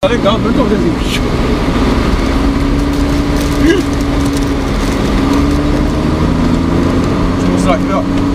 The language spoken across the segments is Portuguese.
legal, eu tô vendo assim. Deixa eu mostrar aqui, ó.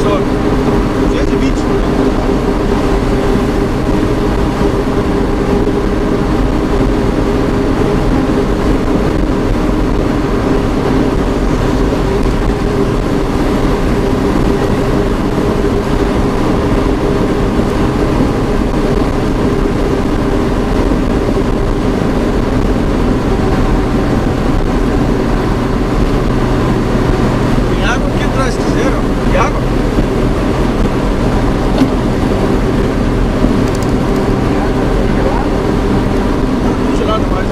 só. 220. Tem água aqui atrás, quiseram? Tem água? Não, gelada mais.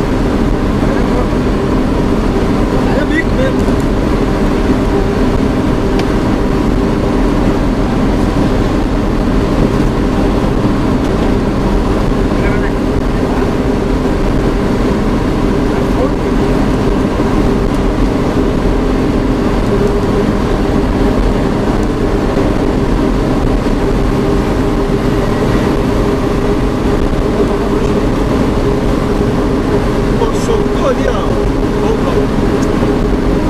É bico mesmo. Pô, soltou ali, ó. Opa.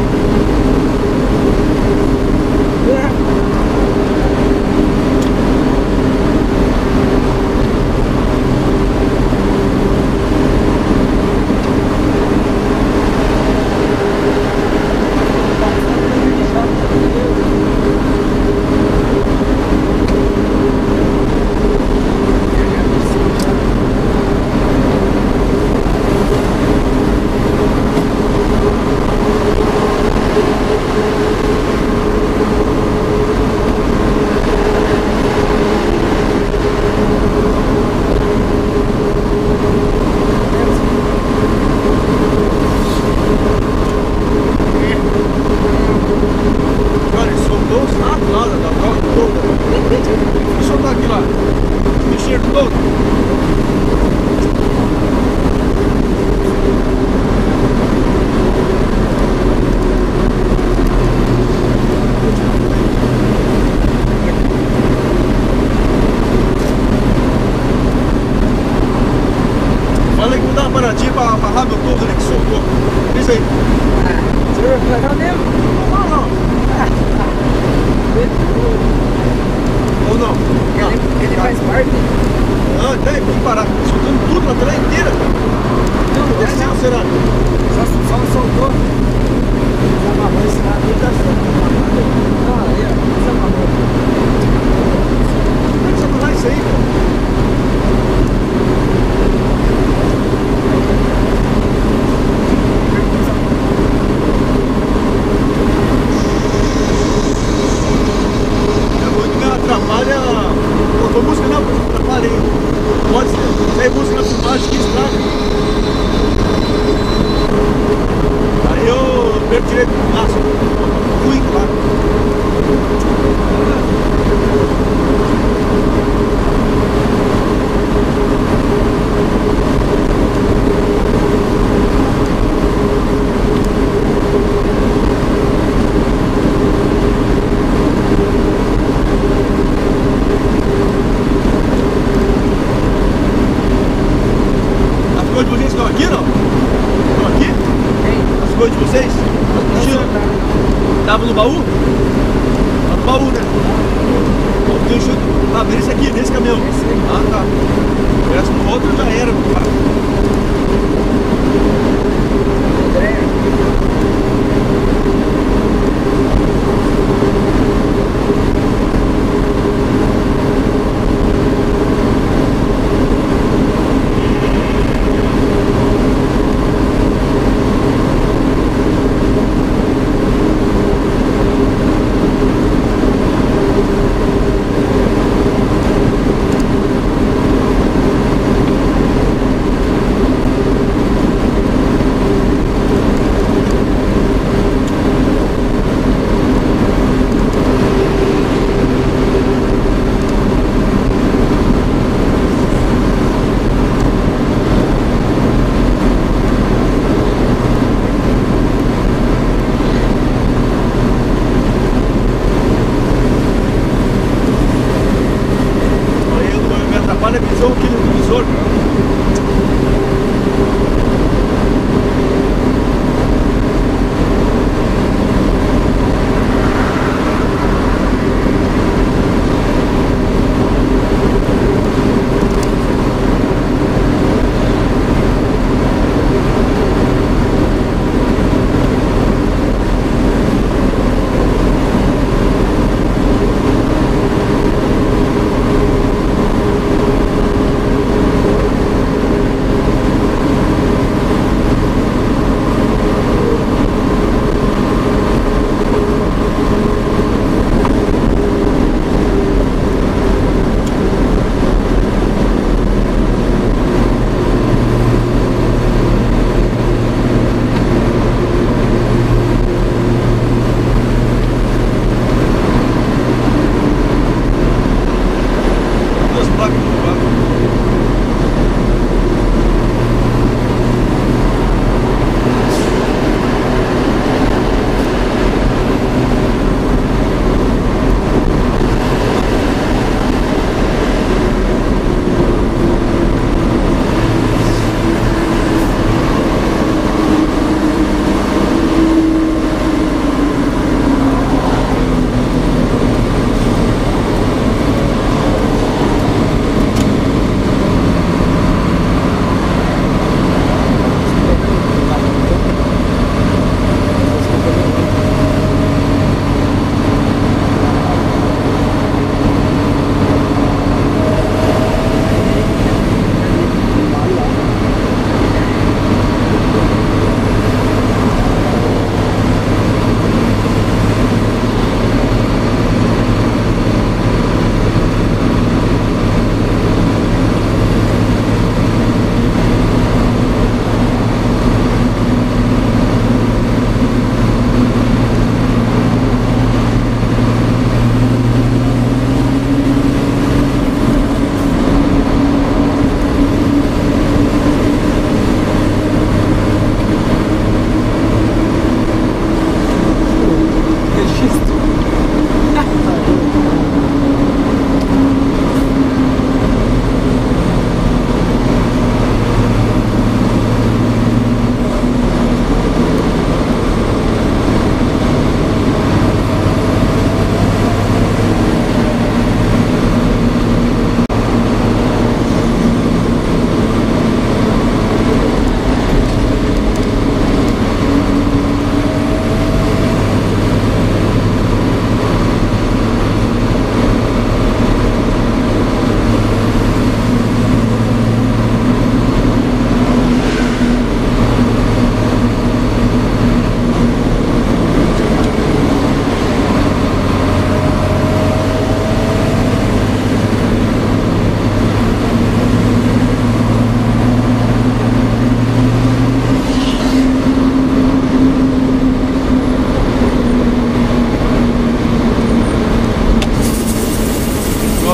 Cara, ele soltou os ratos lá da troca toda. Ele soltou aqui lá. O cheiro todo. Falei que vou dar uma paradinha pra amarrar meu todo ali que soltou. Isso aí. Você vai pegar mesmo? Não, não. Ou não? Ele faz parte? Não, tem que parar. Soltando tudo na tela inteira, cara. Não, Desceu, não. será? Só soltou. Desamarrou esse lado aí, tá certo. Não, aí, ó. Desamarrou. Como é que você vai amarrar isso aí, cara? É muito que atrapalha. Pô, música não, atrapalha aí. Pode ser. Sai música na filmagem que estraga. Aí eu perco direito do laço. Ruim, claro. As coisas de vocês estão aqui, não? Estão aqui? As coisas de vocês? Tava no baú? Tá no baú, né? Bom, tem chute. Ah, vem esse aqui, nesse caminhão. Ah, tá. Essa no outro já era, meu cara.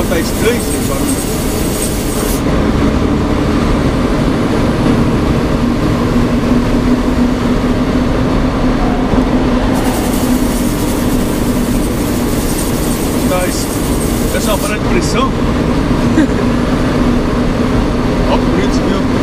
tá estranho esse barulho. Pessoal, parando de pressão. Ó, que bonito isso mesmo.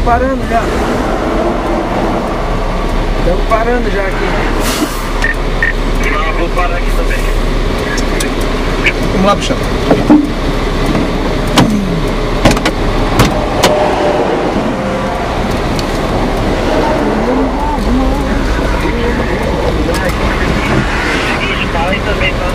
Estamos parando já. Estamos parando já aqui. Vou parar aqui também. Vamos lá, bichão. Seguinte, fala aí também, tá?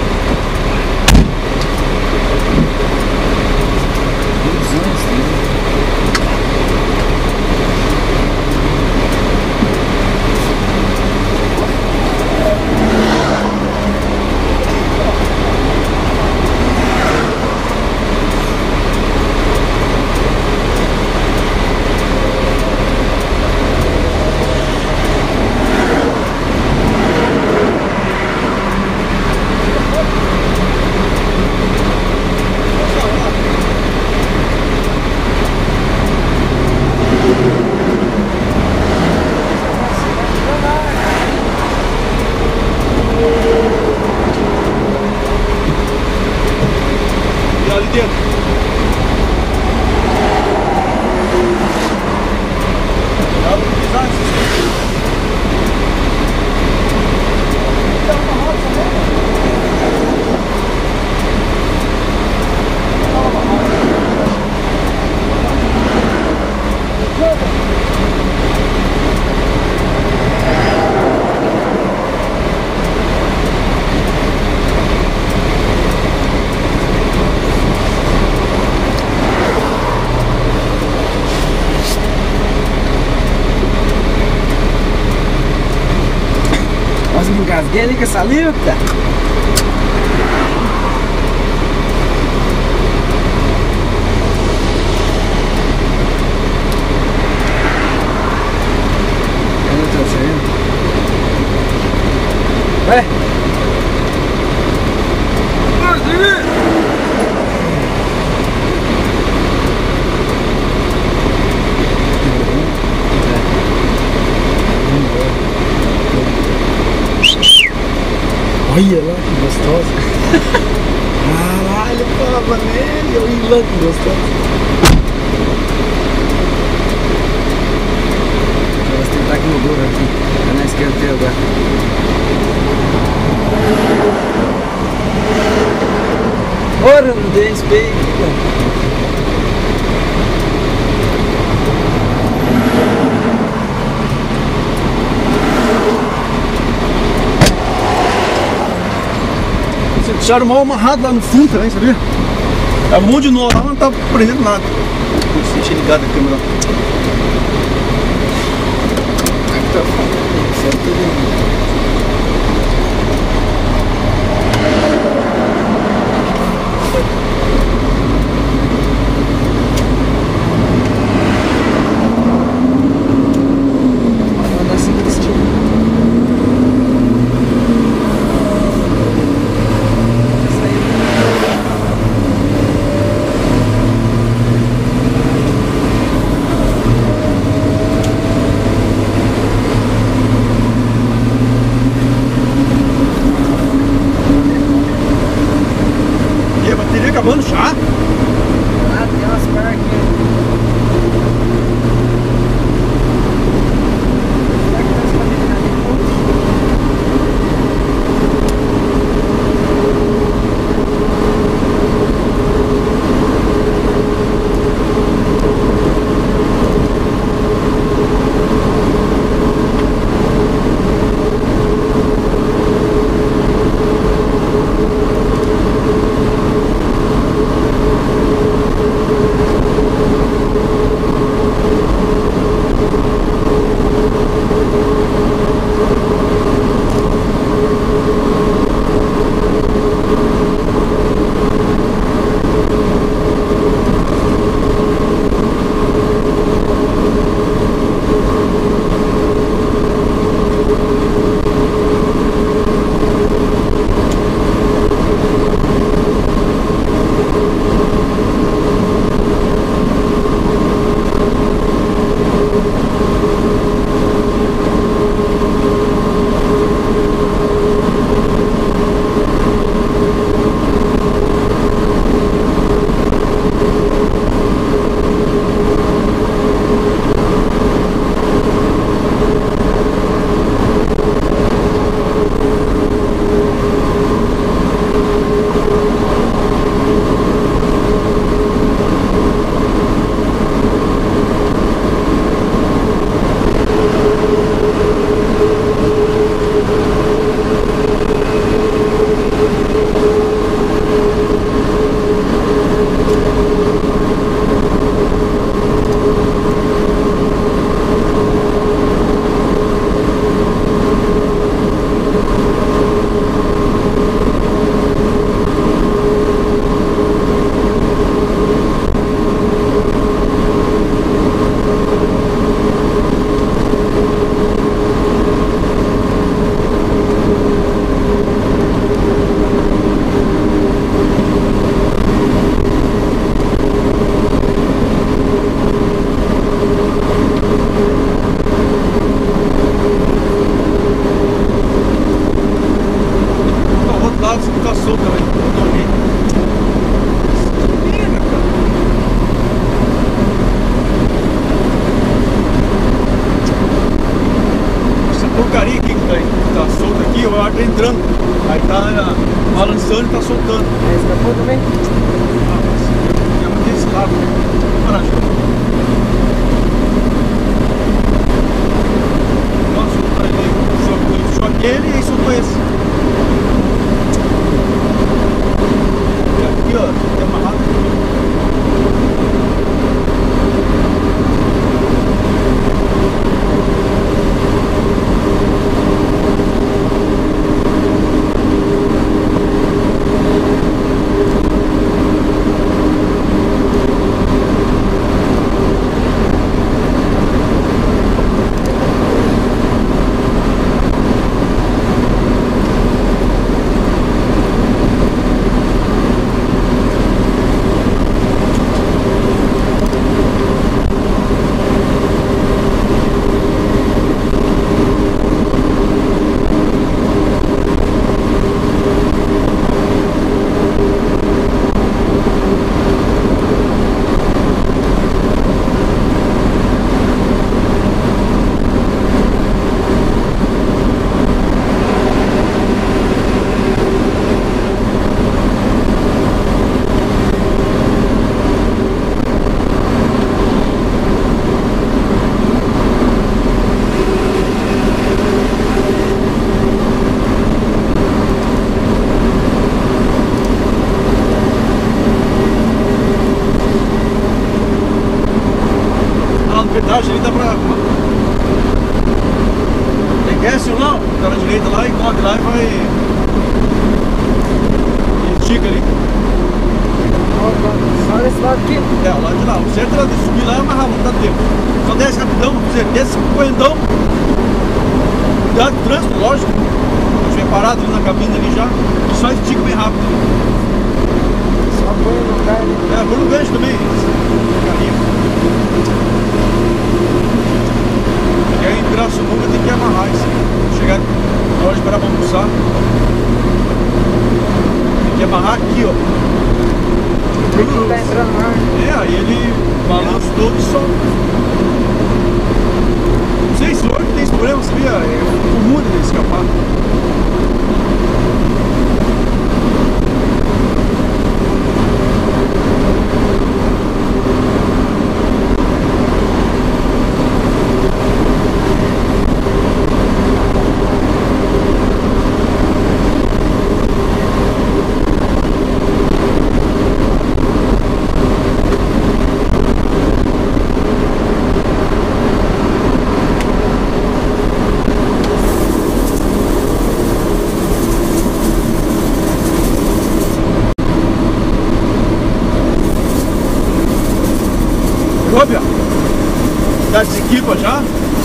E ali dentro. Dá pra utilizar esses. Quase me engasguei ali com essa luta. Eu não tô saindo. Vai! Olha lá que gostosa. Caralho, tava nele. Olha lá que gostosa. Vou tentar aqui no duro aqui. Tá na esquerda agora. Ora, não dei espelho aqui, cara. Deixaram mal amarrado lá no fundo também, sabia? Tava um monte de nó lá, mas não tava prendendo nada. Deixa ligado a câmera. Aqui tá falando, isso é tudo. entrando. Aí tá balançando e tá soltando. Escapou também? Ah, mas é muito esse lado. Coragem. Nossa, soltou aquele e aí soltou esse. E aqui, ó, tem amarrado. Ali dá pra... Tem guess ou não? Tá na direita lá e corre lá e vai... E estica ali. Só nesse lado aqui? É, o lado de lá. O certo era de subir lá e amarrar, não dá tempo. Só desce rapidão, desce correndão. Cuidado com o trânsito, lógico. Se estiver parado ali na cabine ali já, e só estica bem rápido. Só põe no lugar ali. É, põe no gancho também. Carinho. E aí em Pirassununga tem que amarrar isso. Chegar na hora de parar pra almoçar, tem que amarrar aqui, ó. Ele tá entrando no ar. É, aí ele balança todo e solta. Não sei se o óleo tem esse problema, sabia? É comum ele escapar. Óbvio, já desequipa já.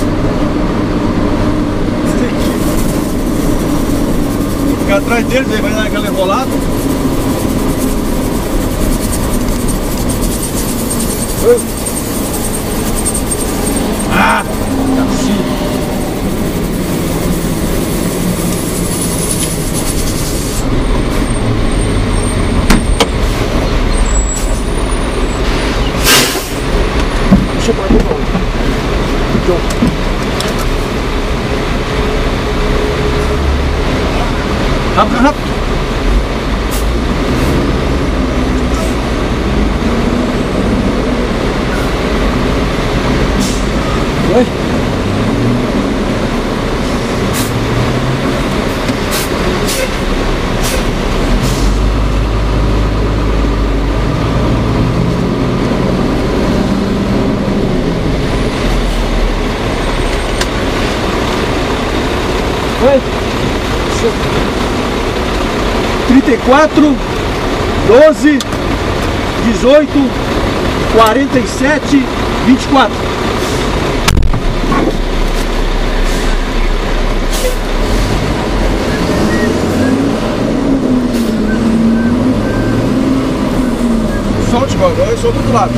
Ficar atrás deles, aí vai dar aquela enrolada. Ah, assim. Deixa eu pôr de novo. Rápido, rápido. Oi? Oi? 34, 12, 18, 47, 24. Solte agora, eu sou do outro lado.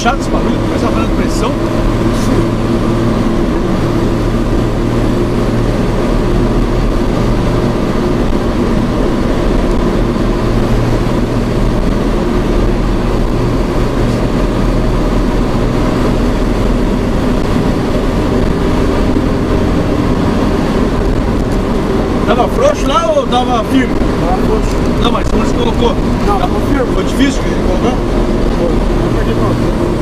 chato esse barulho, começa a fazer pressão. Tava frouxo lá ou tava firme? Tava frouxo. Não, mas como você colocou? Não, tava firme. Foi difícil que ele colocou? Foi. Não perdi não.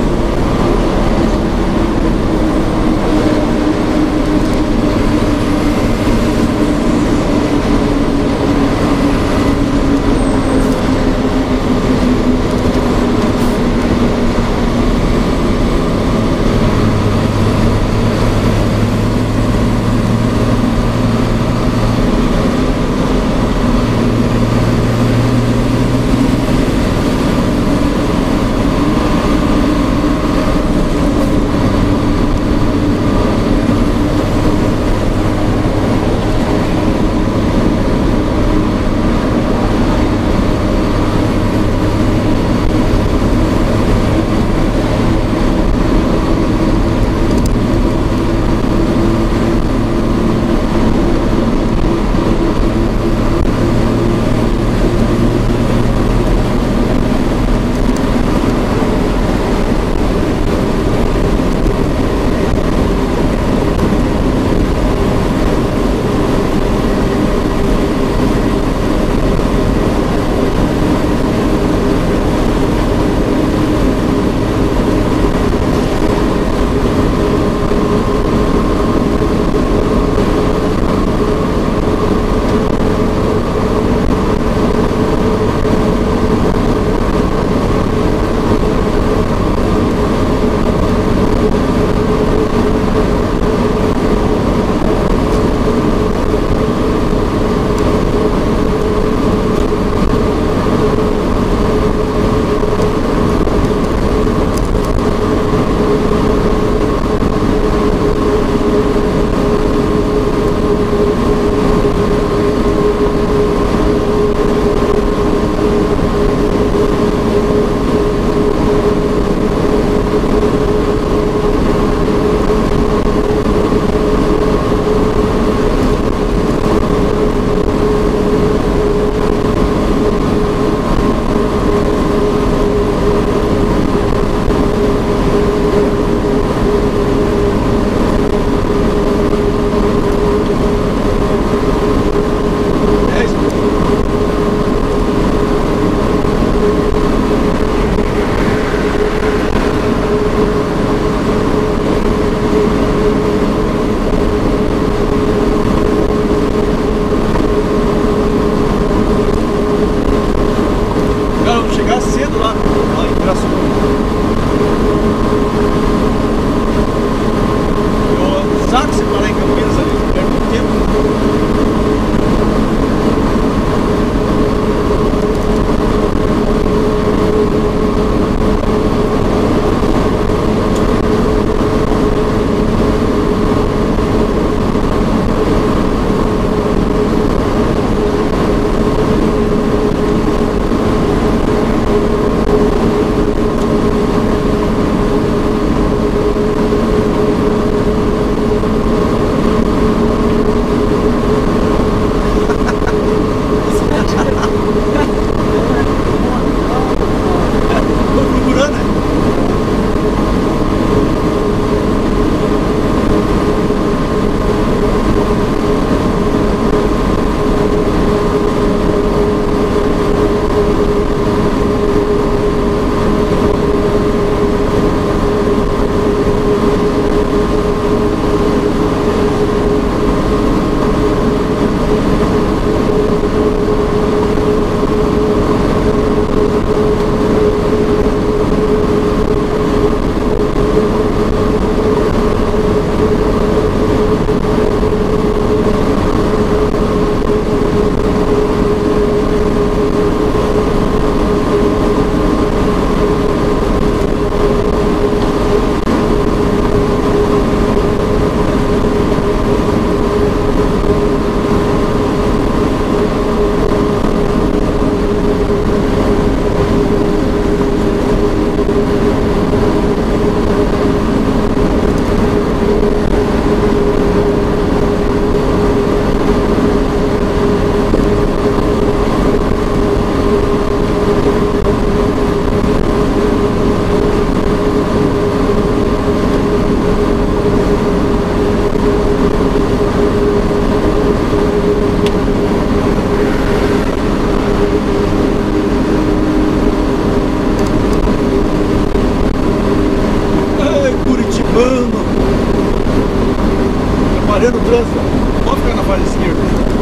atrapalhando o trânsito. Vamos ficar na faixa esquerda.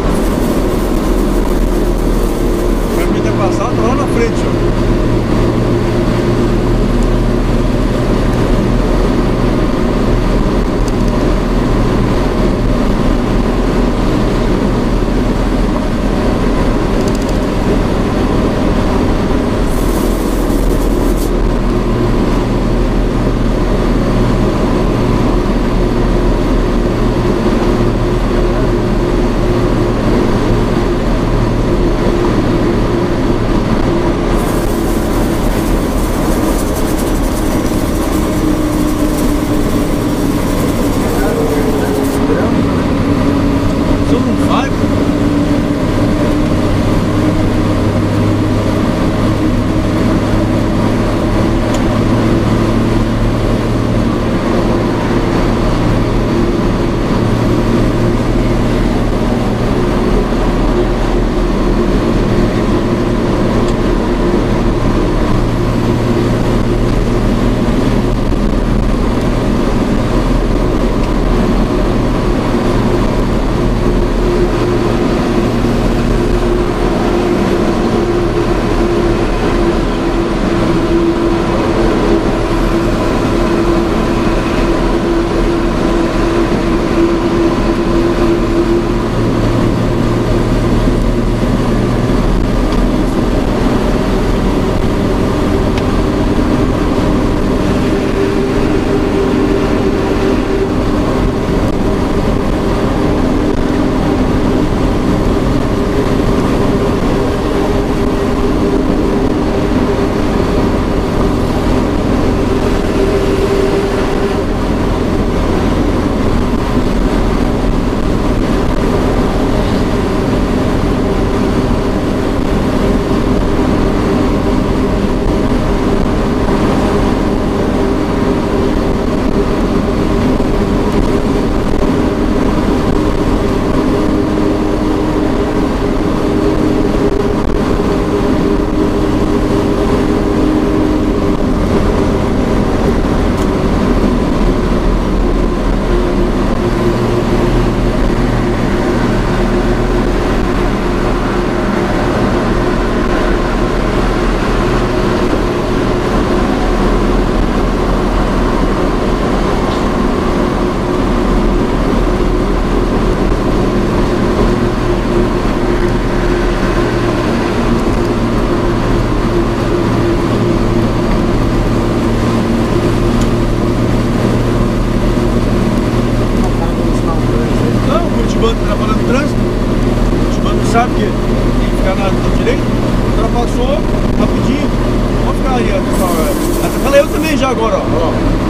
O cara me ter passado, tá lá na frente, ó. Sabe que tem que ficar na direita, ultrapassou rapidinho. Vamos ficar aí, ó. Atrapalha eu também já agora, ó.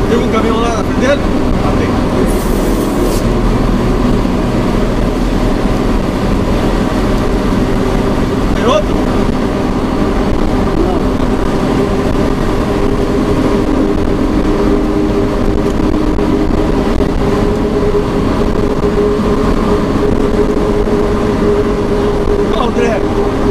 Tem um caminhão lá na frente dele? Ah, tem. Tem outro? Ó, André.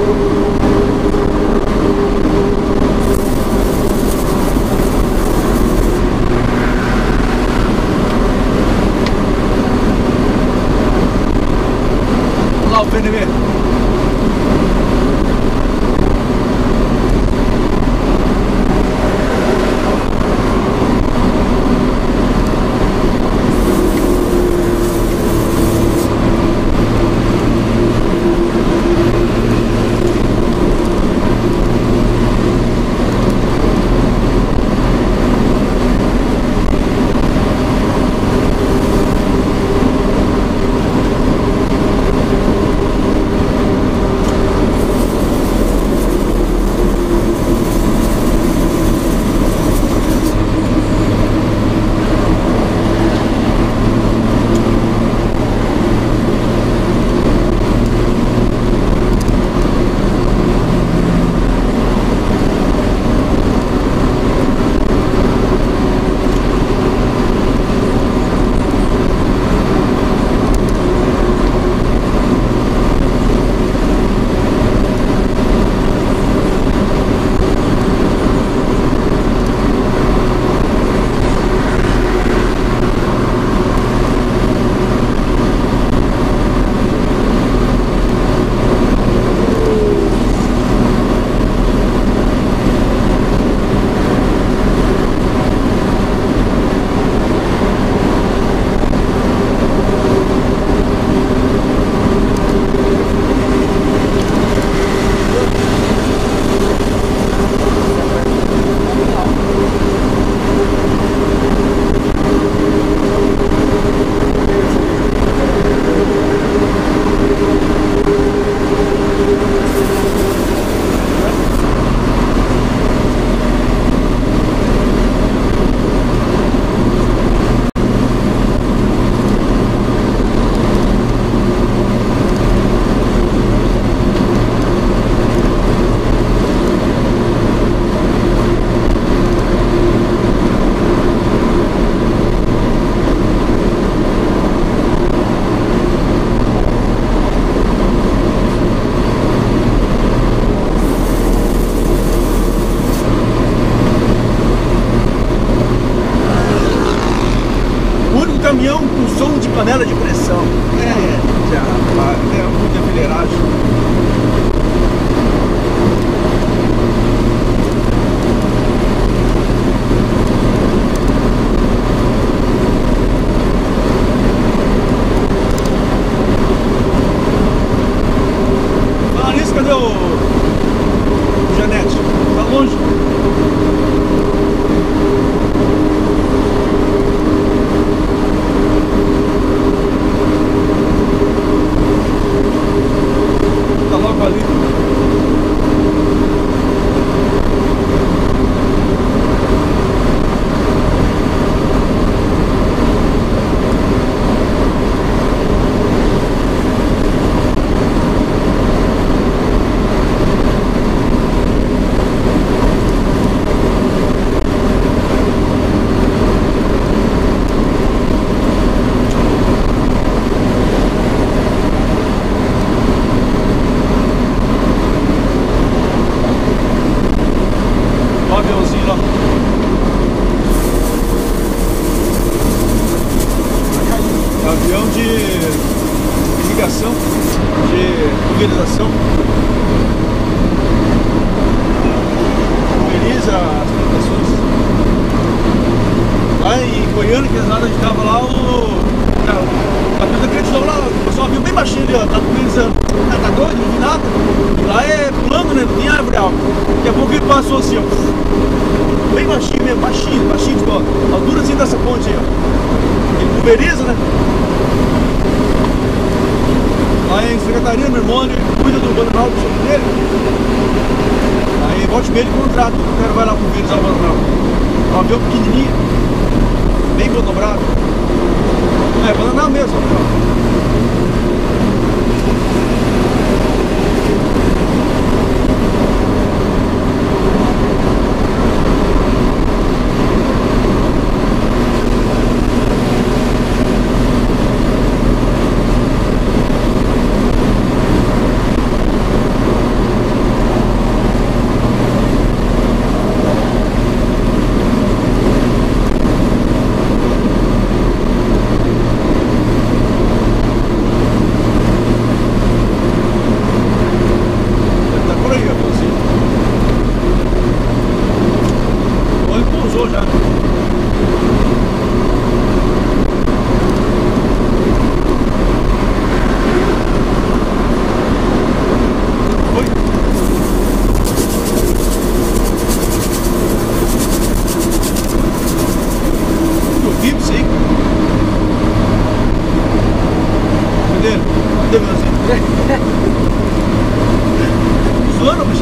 Olha lá o PNV. Caminhão com som de panela de pressão. Já, rapaz, é muita fileiragem. Fala nisso, cadê o Janete? Tá longe? Avião de irrigação, de pulverização, pulveriza as plantações. Lá em Goiânia, que a gente estava lá, a coisa acreditou lá, o pessoal viu bem baixinho ali, ó, tá pulverizando. Ah, tá doido, não vi nada. E lá é plano, né, não tem árvore alta. Daqui a pouco ele passou assim, ó, bem baixinho mesmo, baixinho, tipo, ó, a altura assim dessa ponte aí, ó. Ele pulveriza, né? Lá em Secretaria, meu irmão, ele cuida do Bananal do show dele. Aí volta e meia ele contrata, o cara vai lá pulverizar o Bananal. Um avião pequenininho. mesmo. Zoando, bicha.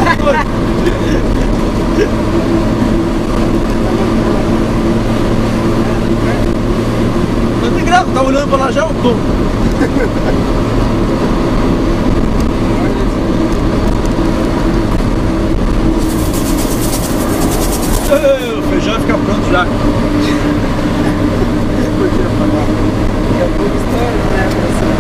Não tem graça, tá olhando pra lá já, eu tô. O feijão vai ficar pronto já. É pouca história, né?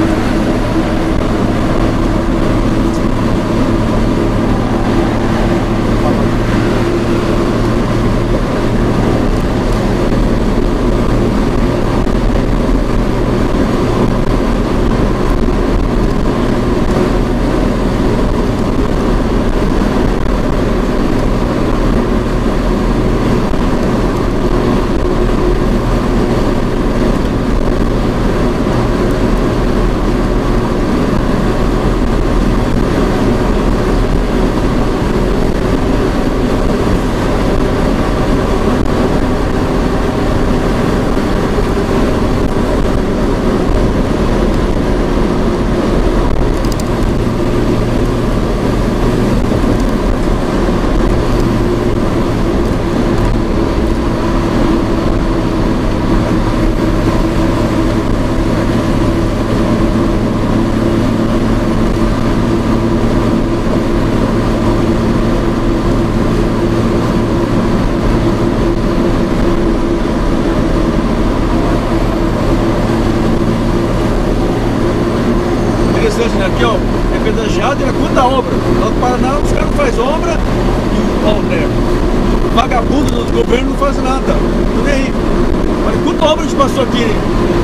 Aqui, ó, é pedagiado e é conta a obra. Lá no Paraná os caras não fazem obra e o vagabundo do governo não faz nada. Não nem aí. Olha quanta obra a gente passou aqui, hein?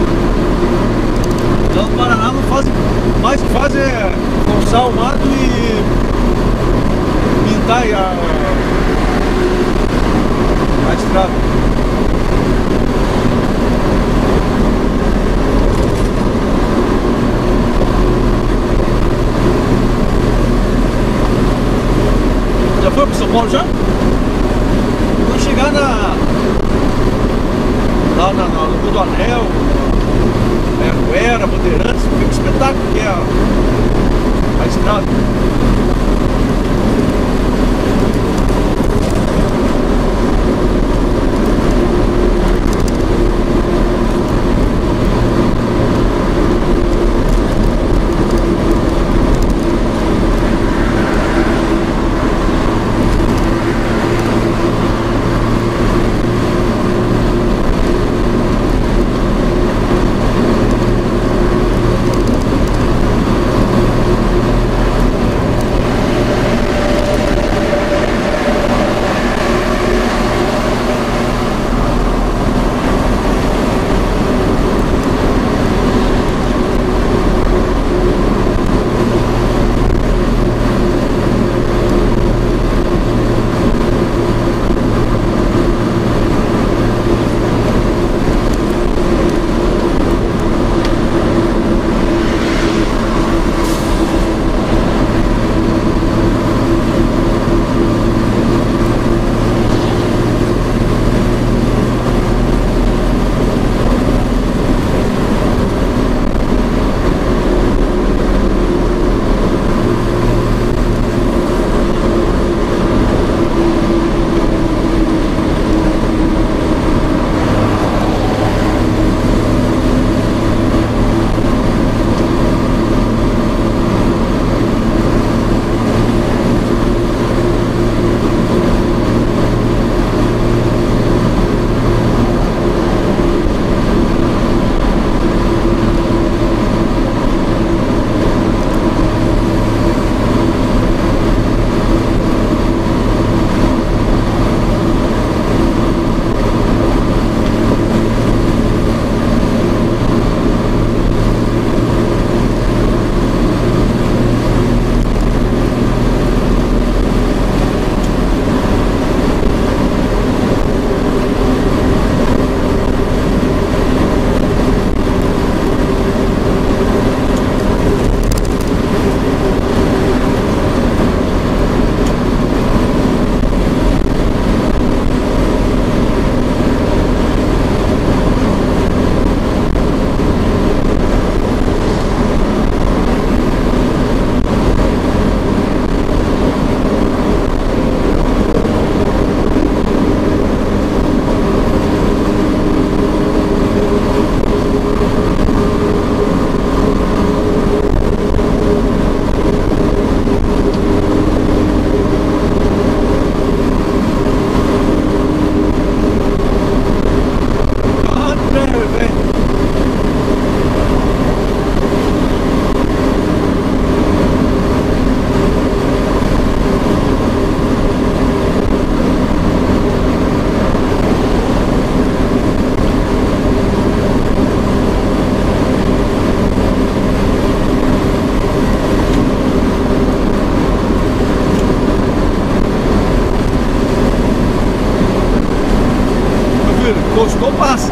Lá no Paraná não fazem, mais que fazem é forçar o mato e pintar a estrada. Já foi para São Paulo já? Quando chegar lá no Rua do Anel, Anhanguera, Bandeirantes, fica um espetáculo que é a estrada. Gostou, passa.